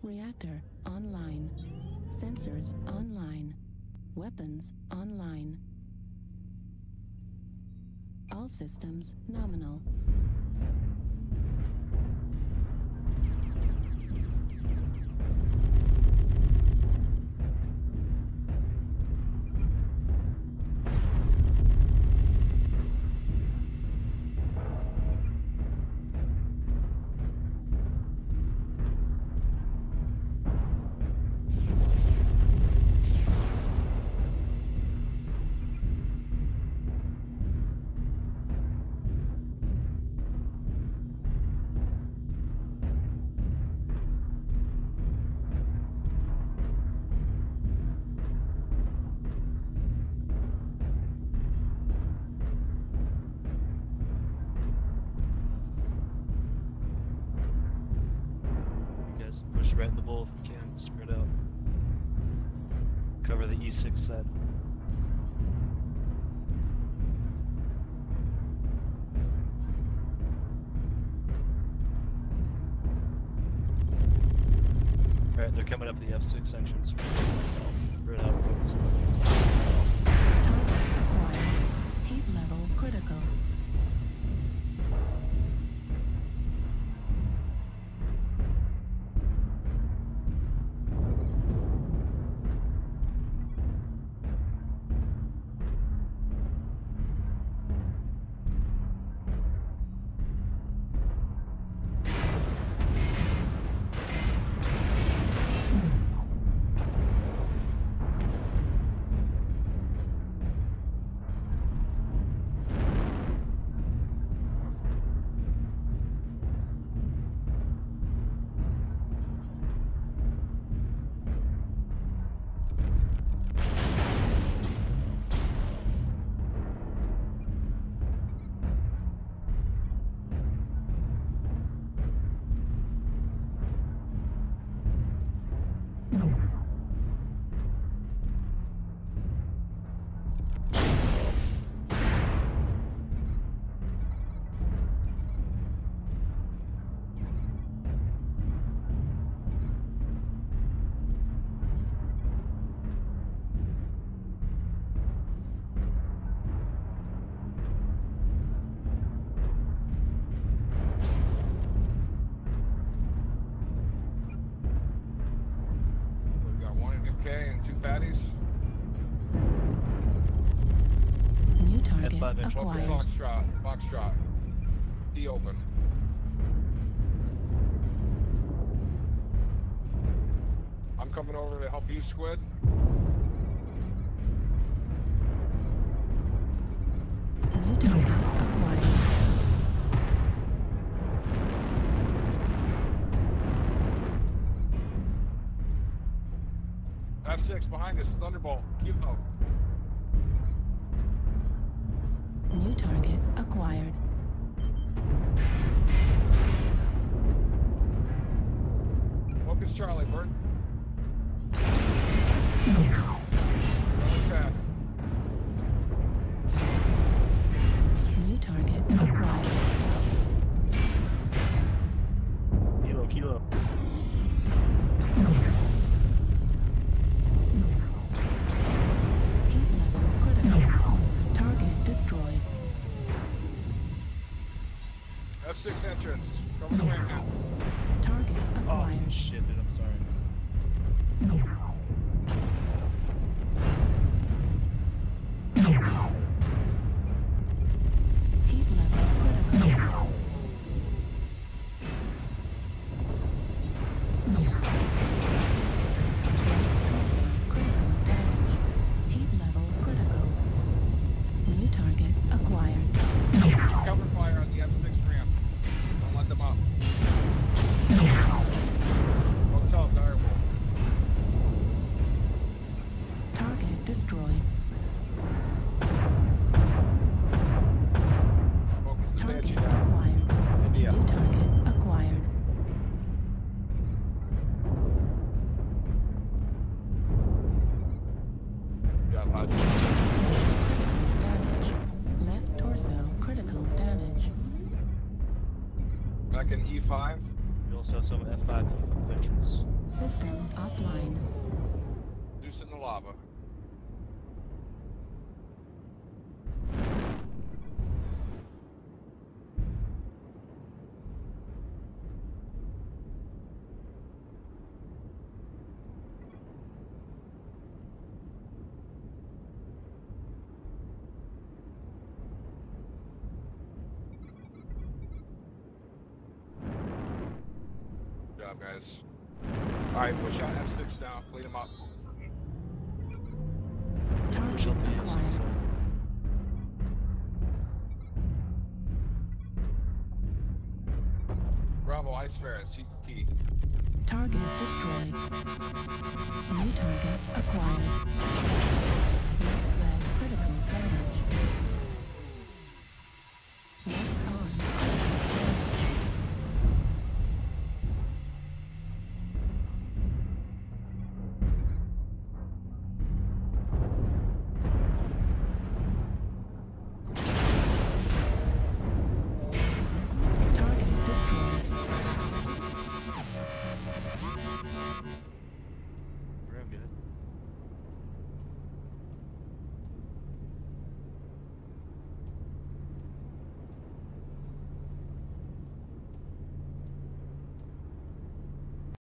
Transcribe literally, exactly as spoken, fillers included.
Reactor online. Sensors online. Weapons online. All systems nominal. Right in the bowl if you can, spread out. Cover the E six side. Alright, they're coming up the F six entrance. Spread out. Heat level critical. New target acquired. Foxtrot, Foxtrot. D open. I'm coming over to help you, Squid. New target acquired. F six behind us, Thunderbolt. Keep up. New target acquired. Focus Charlie, Bert. New target acquired. Kilo, kilo. Heat level critical. Target destroyed. F six entrance. Coming away now. Target Oh acquired. shit, dude, I'm sorry. lava. Good job, guys. Alright, push out F six now. Lead them up. Target acquired. Bravo, Ice Ferret, C T. Target destroyed. New target acquired.